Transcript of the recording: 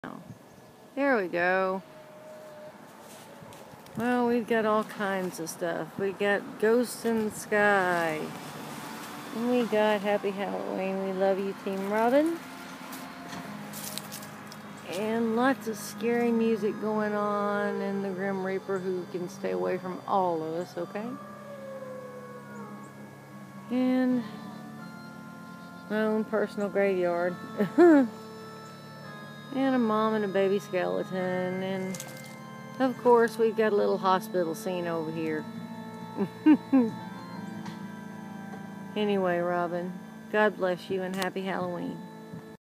There we go. Well, we've got all kinds of stuff. We got Ghosts in the Sky. And we got Happy Halloween. We love you, Team Robin. And lots of scary music going on, and the Grim Reaper who can stay away from all of us, okay? And my own personal graveyard. And a mom and a baby skeleton. And of course, we've got a little hospital scene over here. Anyway, Robin, God bless you and happy Halloween.